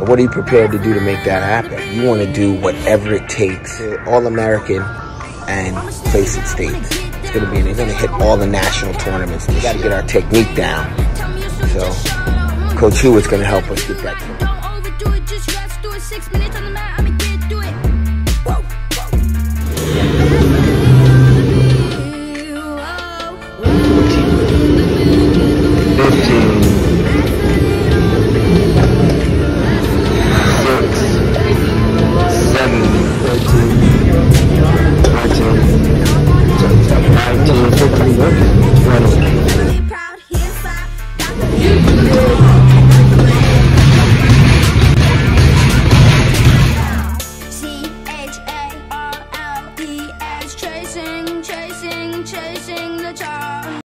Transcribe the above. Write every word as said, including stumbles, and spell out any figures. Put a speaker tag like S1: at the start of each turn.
S1: But what are you prepared to do to make that happen? You want to do whatever it takes. All-American and place in states. It's going to be, they're going to hit all the national tournaments. We got to get our technique down. So Coach Hewitt's going to help us get that to
S2: Chasing, chasing, chasing the child.